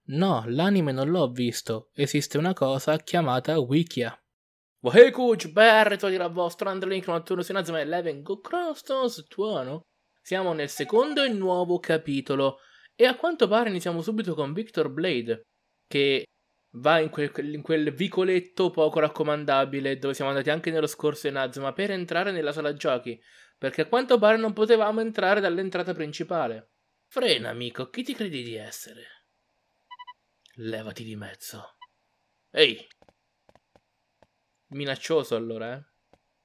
No, l'anime non l'ho visto. Esiste una cosa chiamata Wikia. Wahey Kuch, ben ritrovati dal vostro Underlink, notturno su Inazuma Eleven, Go Crostos, tuono. Siamo nel secondo e nuovo capitolo. E a quanto pare iniziamo subito con Victor Blade, che va in quel vicoletto poco raccomandabile, dove siamo andati anche nello scorso Inazuma, per entrare nella sala giochi. Perché a quanto pare non potevamo entrare dall'entrata principale. Frena, amico, chi ti credi di essere? Levati di mezzo. Ehi! Minaccioso allora, eh?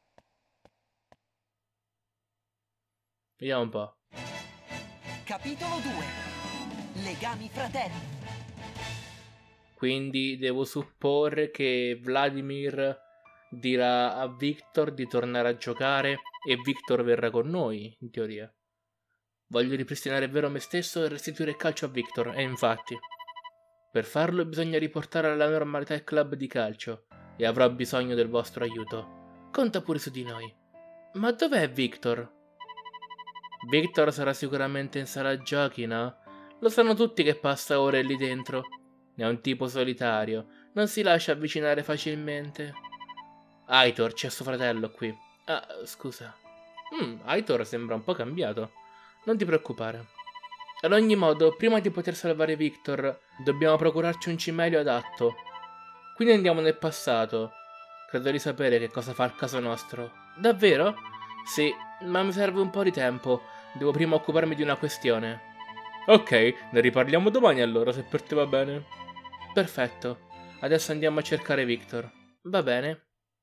Vediamo un po'. Capitolo 2. Legami fraterni. Quindi devo supporre che Vladimir dirà a Victor di tornare a giocare e Victor verrà con noi, in teoria. Voglio ripristinare vero me stesso e restituire il calcio a Victor, e infatti. Per farlo bisogna riportare alla normalità il club di calcio, e avrò bisogno del vostro aiuto. Conta pure su di noi. Ma dov'è Victor? Victor sarà sicuramente in sala giochi, no? Lo sanno tutti che passa ore lì dentro. È un tipo solitario, non si lascia avvicinare facilmente. Aitor, c'è suo fratello qui. Ah, scusa. Aitor sembra un po' cambiato. Non ti preoccupare. Ad ogni modo, prima di poter salvare Victor, dobbiamo procurarci un cimelio adatto. Quindi andiamo nel passato. Credo di sapere che cosa fa al caso nostro. Davvero? Sì, ma mi serve un po' di tempo. Devo prima occuparmi di una questione. Ok, ne riparliamo domani allora, se per te va bene. Perfetto. Adesso andiamo a cercare Victor. Va bene.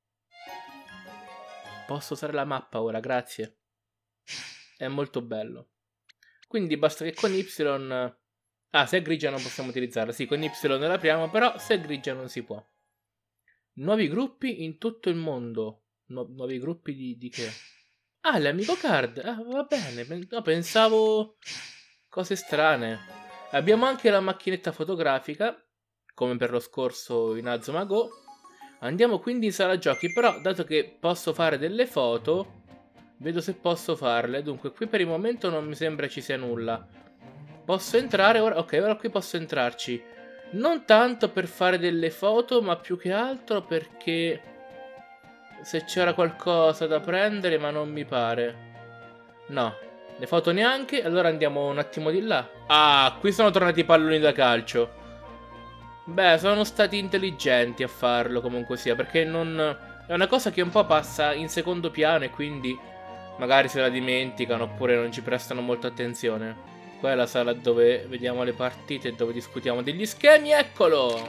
Posso usare la mappa ora, grazie. È molto bello. Quindi basta che con Y... Ah, se è grigia non possiamo utilizzarla. Sì, con Y la apriamo, però se è grigia non si può. Nuovi gruppi in tutto il mondo. Nuovi gruppi di che? Ah, l'amico card. Ah, va bene. No, pensavo... cose strane. Abbiamo anche la macchinetta fotografica, come per lo scorso Inazuma Go. Andiamo quindi in sala giochi, però dato che posso fare delle foto, vedo se posso farle. Dunque, qui per il momento non mi sembra ci sia nulla. Posso entrare ora? Ok, ora qui posso entrarci. Non tanto per fare delle foto, ma più che altro perché se c'era qualcosa da prendere, ma non mi pare. No, le foto neanche. Allora andiamo un attimo di là. Ah, qui sono tornati i palloni da calcio. Beh, sono stati intelligenti a farlo comunque sia, perché non... è una cosa che un po' passa in secondo piano e quindi magari se la dimenticano oppure non ci prestano molta attenzione. Qua è la sala dove vediamo le partite e dove discutiamo degli schemi, eccolo!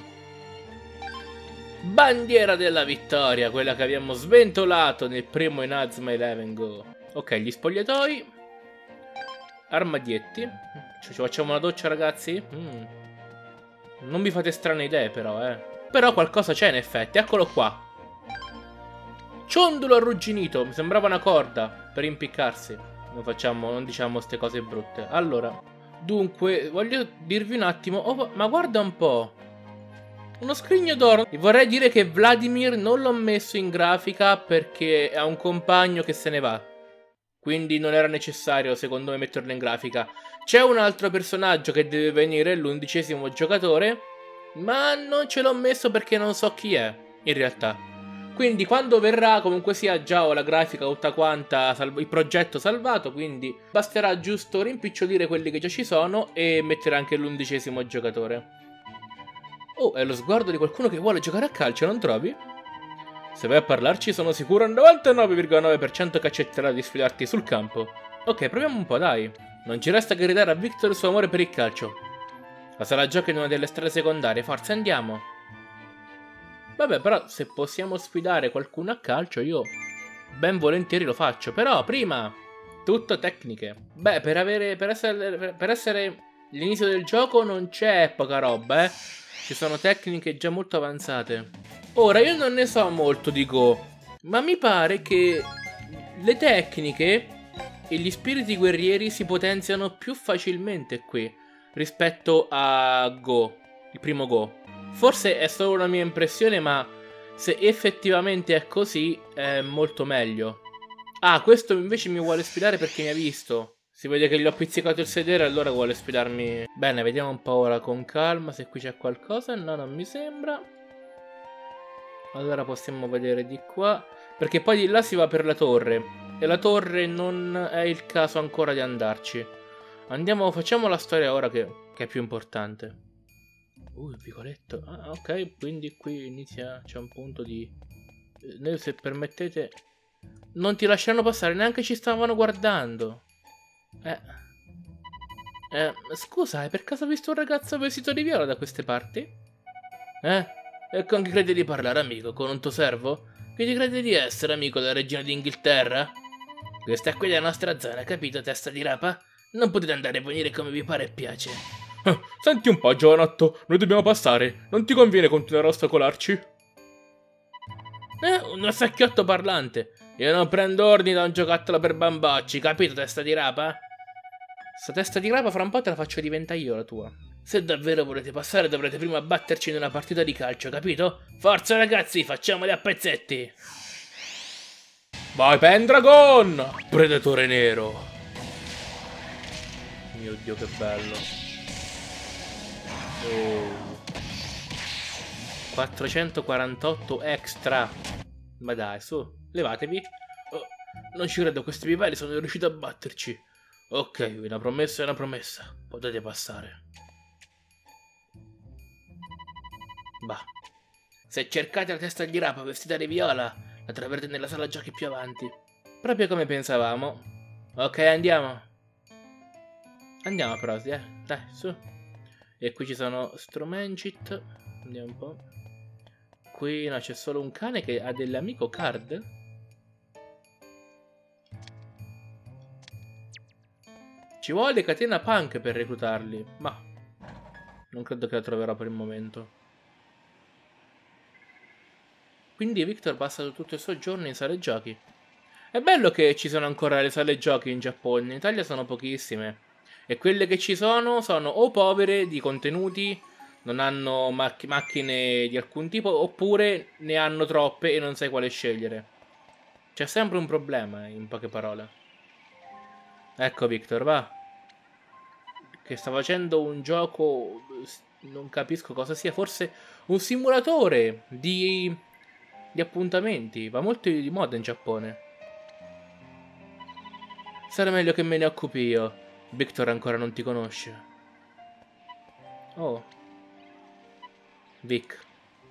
Bandiera della vittoria, quella che abbiamo sventolato nel primo Inazuma Eleven Go. Ok, gli spogliatoi. Armadietti. Ci facciamo una doccia, ragazzi? Non mi fate strane idee, però, Però qualcosa c'è, in effetti. Eccolo qua. Ciondolo arrugginito. Mi sembrava una corda per impiccarsi. Non diciamo ste cose brutte. Allora, dunque, voglio dirvi un attimo. Oh, ma guarda un po'. Uno scrigno d'oro. Vorrei dire che Vladimir non l'ho messo in grafica perché ha un compagno che se ne va. Quindi non era necessario, secondo me, metterlo in grafica. C'è un altro personaggio che deve venire, l'11° giocatore, ma non ce l'ho messo perché non so chi è, in realtà. Quindi quando verrà, comunque sia, già ho la grafica tutta quanta, il progetto salvato, quindi basterà giusto rimpicciolire quelli che già ci sono e mettere anche l'11° giocatore. Oh, è lo sguardo di qualcuno che vuole giocare a calcio, non trovi? Se vai a parlarci sono sicuro al 99,9% che accetterà di sfidarti sul campo. Ok, proviamo un po', dai. Non ci resta che ridare a Victor il suo amore per il calcio. La sala giochi in una delle strade secondarie, forza andiamo. Vabbè, però se possiamo sfidare qualcuno a calcio io ben volentieri lo faccio. Però prima, tutto tecniche. Beh, per essere l'inizio del gioco non c'è poca roba, Ci sono tecniche già molto avanzate. Ora, io non ne so molto di Go, ma mi pare che le tecniche e gli spiriti guerrieri si potenziano più facilmente qui rispetto a Go, il primo Go. Forse è solo una mia impressione, ma se effettivamente è così è molto meglio. Ah, questo invece mi vuole sfidare perché mi ha visto. Si vede che gli ho pizzicato il sedere, allora vuole sfidarmi. Bene, vediamo un po' ora con calma se qui c'è qualcosa. No, non mi sembra. Allora possiamo vedere di qua. Perché poi di là si va per la torre. E la torre non è il caso ancora di andarci. Andiamo, facciamo la storia ora che è più importante. Il vicoletto. Ah, ok, quindi qui inizia, c'è un punto di... Noi, se permettete... Non ti lasceranno passare, neanche ci stavano guardando. Scusa, hai per caso visto un ragazzo vestito di viola da queste parti? E con chi credi di parlare, amico? Con un tuo servo? Chi ti credi di essere, amico della regina d'Inghilterra? Questa qui è la nostra zona, capito, testa di rapa? Non potete andare e venire come vi pare e piace. Senti un po', giovanotto, noi dobbiamo passare. Non ti conviene continuare a ostacolarci? Uno sacchiotto parlante. Io non prendo ordini da un giocattolo per bambocci, capito, testa di rapa? Sta testa di rapa fra un po' te la faccio diventare io la tua. Se davvero volete passare dovrete prima batterci in una partita di calcio, capito? Forza ragazzi, facciamoli a pezzetti! Vai Pendragon! Predatore nero! Mio Dio, che bello! 448 extra! Ma dai, su, levatevi! Non ci credo, questi livelli sono riusciti a batterci! Ok, una promessa è una promessa, potete passare. Bah, se cercate la testa di rapa vestita di viola, la troverete nella sala giochi più avanti. Proprio come pensavamo. Ok, andiamo. Andiamo però, dai, su. E qui ci sono Stromancit. Andiamo un po'. Qui no, c'è solo un cane che ha dell'amico card. Ci vuole catena punk per reclutarli, ma non credo che la troverò per il momento. Quindi Victor passa tutto il suo giorno in sale giochi. È bello che ci sono ancora le sale giochi in Giappone, in Italia sono pochissime. E quelle che ci sono o povere di contenuti, non hanno macchine di alcun tipo, oppure ne hanno troppe e non sai quale scegliere. C'è sempre un problema, in poche parole. Ecco Victor, va. Che sta facendo un gioco, non capisco cosa sia, forse un simulatore di appuntamenti. Va molto di moda in Giappone. Sarà meglio che me ne occupi io. Victor ancora non ti conosce. Oh. Vic.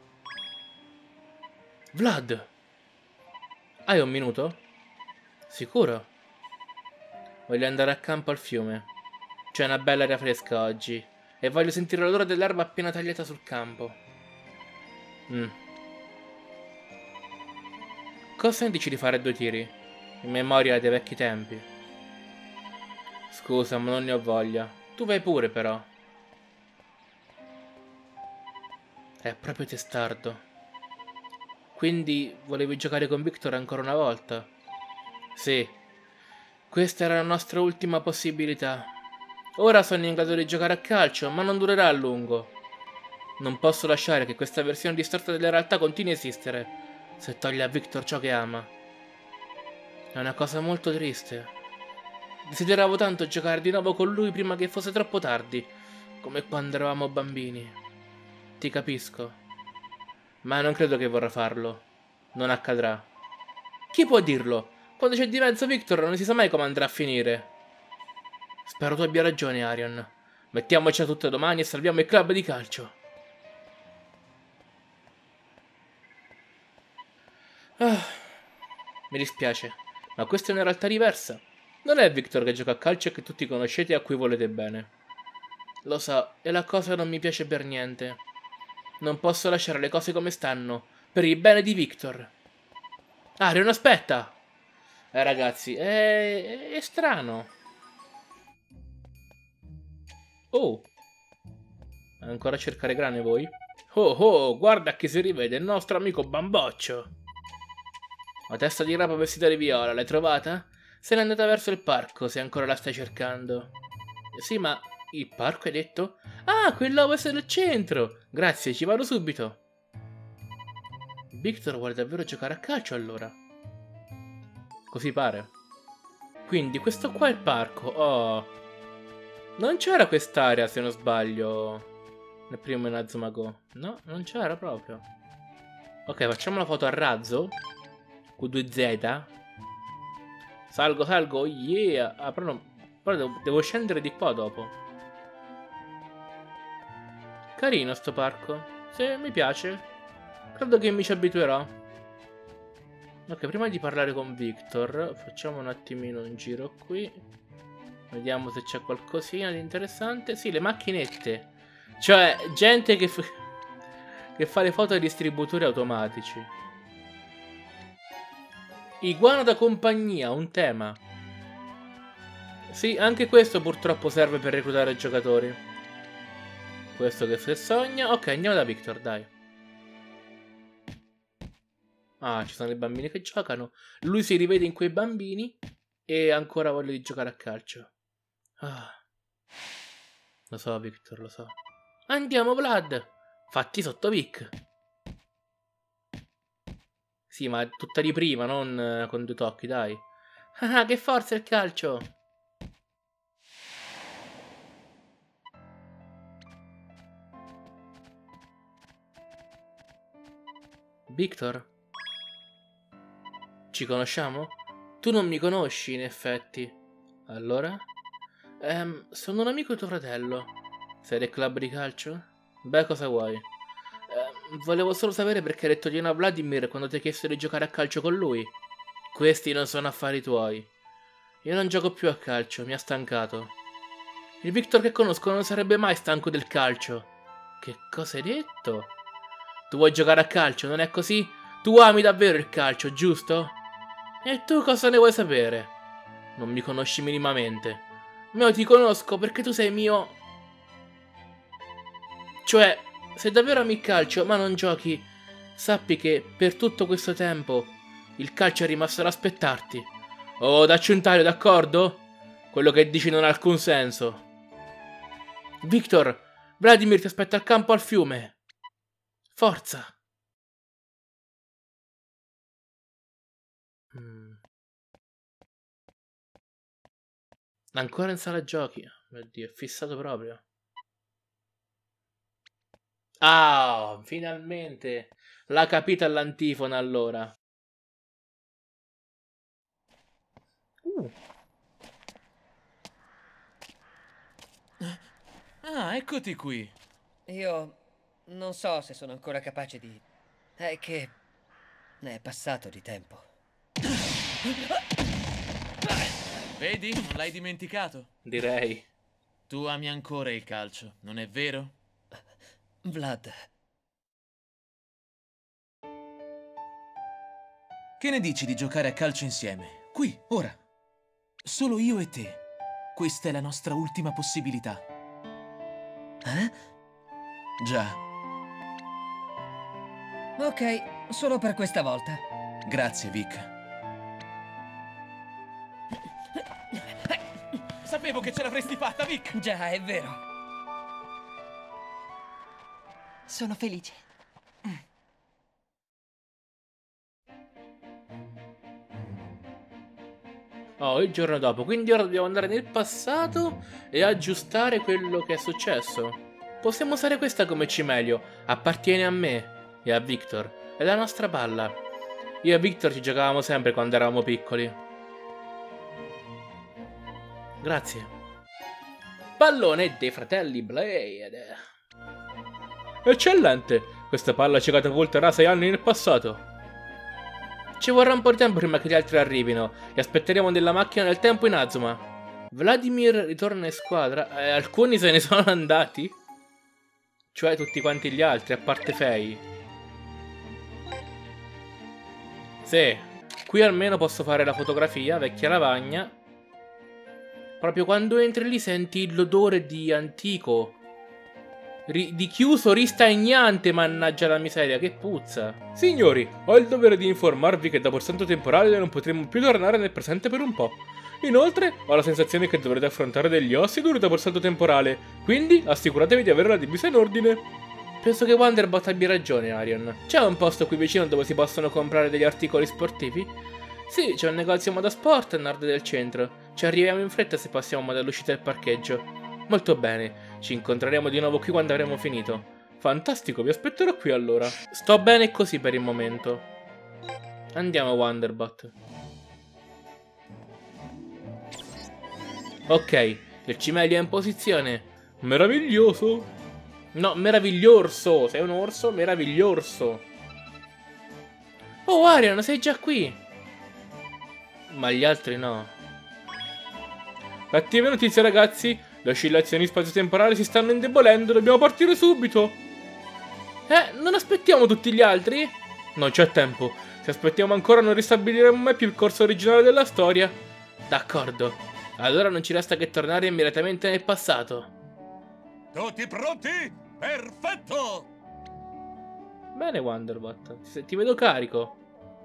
Vlad. Hai un minuto? Sicuro? Voglio andare a campo al fiume. C'è una bella aria fresca oggi. E voglio sentire l'odore dell'erba appena tagliata sul campo. Cosa dici di fare 2 tiri? In memoria dei vecchi tempi. Scusa, ma non ne ho voglia. Tu vai pure, però. È proprio testardo. Quindi volevi giocare con Victor ancora una volta? Sì. Questa era la nostra ultima possibilità. Ora sono in grado di giocare a calcio, ma non durerà a lungo. Non posso lasciare che questa versione distorta della realtà continui a esistere, se toglie a Victor ciò che ama. È una cosa molto triste. Desideravo tanto giocare di nuovo con lui prima che fosse troppo tardi, come quando eravamo bambini. Ti capisco. Ma non credo che vorrà farlo. Non accadrà. Chi può dirlo? Quando c'è di mezzo Victor non si sa mai come andrà a finire. Spero tu abbia ragione, Arion. Mettiamoci a tutte domani e salviamo il club di calcio. Mi dispiace, ma questa è una realtà diversa. Non è Victor che gioca a calcio e che tutti conoscete e a cui volete bene. Lo so, e la cosa non mi piace per niente. Non posso lasciare le cose come stanno, per il bene di Victor. Arion, aspetta! Ragazzi, è strano. Oh! Ancora a cercare grane voi? Oh, guarda chi si rivede, il nostro amico Bamboccio! La testa di rapa vestita di viola, l'hai trovata? Se n'è andata verso il parco, se ancora la stai cercando. Sì, ma il parco hai detto? Ah, quello a ovest del centro! Grazie, ci vado subito. Victor vuole davvero giocare a calcio allora. Così pare. Quindi questo qua è il parco. Oh. Non c'era quest'area, se non sbaglio, nel primo Inazuma Go. No, non c'era proprio. Ok, facciamo la foto a razzo. Q2Z. Salgo, yeah. Ah, però devo scendere di qua dopo. Carino sto parco. Sì, mi piace. Credo che mi ci abituerò. Ok, prima di parlare con Victor, facciamo un attimino un giro qui. Vediamo se c'è qualcosina di interessante. Sì, le macchinette. Cioè, gente che fa le foto ai distributori automatici. Iguana da compagnia, un tema. Sì, anche questo purtroppo serve per reclutare giocatori. Questo che se sogna. Ok, andiamo da Victor, dai. Ah, ci sono dei bambini che giocano. Lui si rivede in quei bambini e ha ancora voglia di giocare a calcio. Ah. Lo so, Victor, lo so. Andiamo, Vlad. Fatti sotto Vic. Sì, ma tutta di prima, non con due tocchi, dai. Ah, che forza il calcio. Victor? Ci conosciamo? Tu non mi conosci, in effetti. Allora? Sono un amico di tuo fratello. Sei del club di calcio? Beh, cosa vuoi? Volevo solo sapere perché hai detto di no a Vladimir quando ti ha chiesto di giocare a calcio con lui. Questi non sono affari tuoi. Io non gioco più a calcio, mi ha stancato. Il Victor che conosco non sarebbe mai stanco del calcio. Che cosa hai detto? Tu vuoi giocare a calcio, non è così? Tu ami davvero il calcio, giusto? E tu cosa ne vuoi sapere? Non mi conosci minimamente. Ma io ti conosco perché tu sei mio... Cioè, se davvero ami il calcio ma non giochi, sappi che per tutto questo tempo il calcio è rimasto ad aspettarti. Oh, dacci un taglio, d'accordo? Quello che dici non ha alcun senso. Victor, Vladimir ti aspetta al campo al fiume. Forza. Ancora in sala giochi. Mio Dio, è fissato proprio. Ah, finalmente. L'ha capita all'antifona allora. Ah, eccoti qui. Io non so se sono ancora capace di... È che... è passato di tempo. Vedi? Non l'hai dimenticato. Direi. Tu ami ancora il calcio, non è vero? Vlad, Che ne dici di giocare a calcio insieme? Qui, ora. Solo io e te. Questa è la nostra ultima possibilità. eh? Già, Ok, solo per questa volta. grazie Vic. Sapevo che ce l'avresti fatta, Vic! Già, è vero. Sono felice. Oh, il giorno dopo. Quindi ora dobbiamo andare nel passato e aggiustare quello che è successo. Possiamo usare questa come cimelio. Appartiene a me e a Victor. È la nostra palla. Io e Victor ci giocavamo sempre quando eravamo piccoli. Grazie. Pallone dei fratelli Blade. Eccellente! Questa palla ci catapulterà 6 anni nel passato. Ci vorrà un po' di tempo prima che gli altri arrivino. Li aspetteremo nella macchina del tempo in Azuma. Vladimir ritorna in squadra. Alcuni se ne sono andati. Cioè tutti quanti gli altri, a parte Fei. Sì. Qui almeno posso fare la fotografia, vecchia lavagna. Proprio quando entri lì senti l'odore di antico. Di chiuso ristagnante, mannaggia la miseria, che puzza. Signori, ho il dovere di informarvi che dopo il santo temporale non potremo più tornare nel presente per un po'. Inoltre, ho la sensazione che dovrete affrontare degli ossi duri dopo il salto temporale, quindi assicuratevi di avere la divisa in ordine. Penso che Wonderbot abbia ragione, Arion. C'è un posto qui vicino dove si possono comprare degli articoli sportivi? Sì, c'è un negozio motorsport a nord del centro. Ci arriviamo in fretta se passiamo dall'uscita del parcheggio. Molto bene, ci incontreremo di nuovo qui quando avremo finito. Fantastico, vi aspetterò qui allora. Sto bene così per il momento. Andiamo, Wanderbot. Ok, il cimelio è in posizione. Meraviglioso. No, meraviglioso. Sei un orso meraviglioso. Oh, Arion, sei già qui. Ma gli altri no. Cattive notizie, ragazzi. Le oscillazioni spazio-temporali si stanno indebolendo. Dobbiamo partire subito. Non aspettiamo tutti gli altri? Non c'è tempo. Se aspettiamo ancora non ristabiliremo mai più il corso originale della storia. D'accordo. Allora non ci resta che tornare immediatamente nel passato. Tutti pronti? Perfetto! Bene, Wanderbot. Ti vedo carico.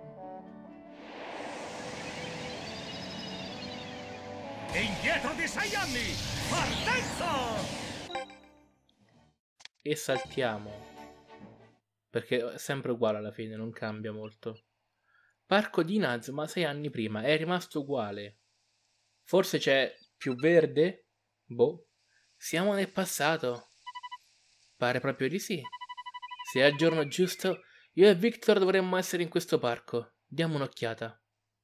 Indietro di 6 anni! Partenza! E saltiamo. Perché è sempre uguale alla fine, non cambia molto. Parco di Inazuma 6 anni prima, è rimasto uguale. Forse c'è più verde? Boh. Siamo nel passato. Pare proprio di sì. Se è il giorno giusto, io e Victor dovremmo essere in questo parco. Diamo un'occhiata.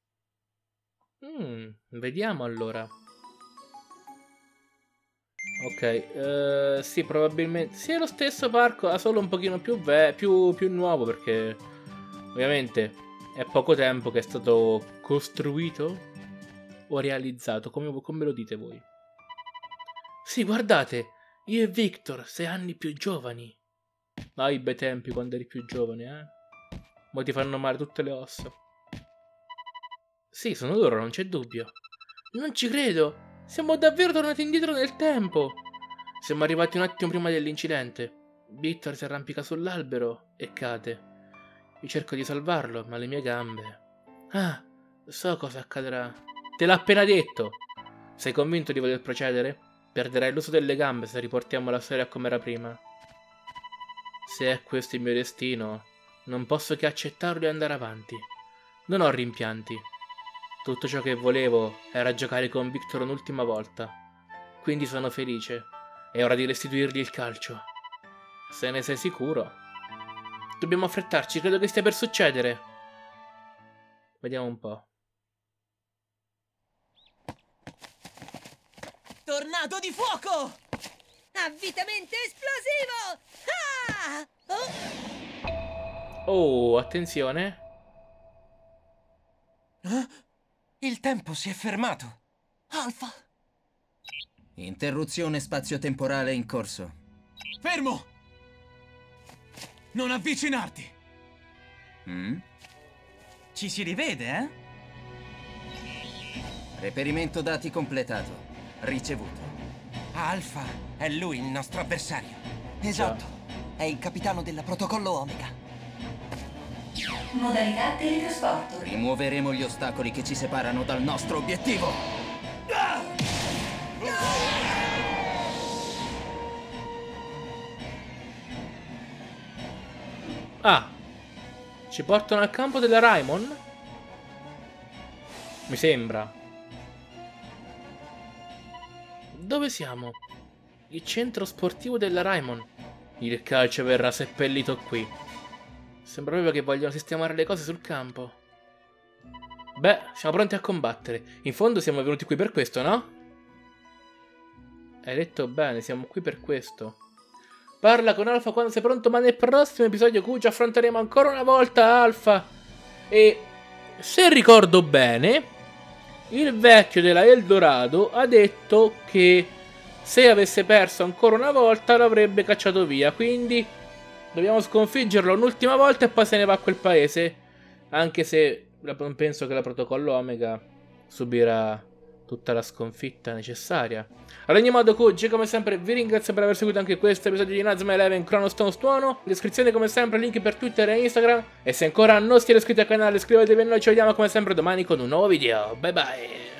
Vediamo allora. Ok, sì, probabilmente. Sì, è lo stesso parco, ha solo un pochino più nuovo perché ovviamente è poco tempo che è stato costruito o realizzato, come lo dite voi. Sì, guardate, io e Victor, 6 anni più giovani. Ah, i bei tempi quando eri più giovane, eh? Mo ti fanno male tutte le ossa. Sì, sono loro, non c'è dubbio. Non ci credo! Siamo davvero tornati indietro nel tempo! Siamo arrivati un attimo prima dell'incidente. Victor si arrampica sull'albero e cade. Io cerco di salvarlo, ma le mie gambe... Ah, so cosa accadrà. Te l'ho appena detto! Sei convinto di voler procedere? Perderai l'uso delle gambe se riportiamo la storia come era prima. Se è questo il mio destino, non posso che accettarlo e andare avanti. Non ho rimpianti. Tutto ciò che volevo era giocare con Victor un'ultima volta. Quindi sono felice. È ora di restituirgli il calcio. Se ne sei sicuro? Dobbiamo affrettarci, credo che stia per succedere. Vediamo un po'. Tornado di fuoco! Avvitamente esplosivo! Ah! Oh, attenzione. Il tempo si è fermato. Alfa! Interruzione spazio-temporale in corso. Fermo! Non avvicinarti! Ci si rivede, eh? Reperimento dati completato. Ricevuto. Alfa, è lui il nostro avversario. Esatto. È il capitano del protocollo Omega. Modalità teletrasporto. Rimuoveremo gli ostacoli che ci separano dal nostro obiettivo. Ah, ci portano al campo della Raimon? Mi sembra. Dove siamo? Il centro sportivo della Raimon. Il calcio verrà seppellito qui. Sembra proprio che vogliono sistemare le cose sul campo. Beh, siamo pronti a combattere. In fondo siamo venuti qui per questo, no? Hai detto bene, siamo qui per questo. Parla con Alfa quando sei pronto, ma nel prossimo episodio Cuccio affronteremo ancora una volta Alfa. E se ricordo bene, il vecchio della Eldorado ha detto che se avesse perso ancora una volta l'avrebbe cacciato via. Quindi dobbiamo sconfiggerlo un'ultima volta e poi se ne va a quel paese. Anche se non penso che la protocollo Omega subirà tutta la sconfitta necessaria. Ad ogni modo, Koji, come sempre, vi ringrazio per aver seguito anche questo episodio di Inazuma Eleven Chronostones Tuono. In descrizione, come sempre, link per Twitter e Instagram. E se ancora non siete iscritti al canale, iscrivetevi e noi ci vediamo come sempre domani con un nuovo video. Bye bye!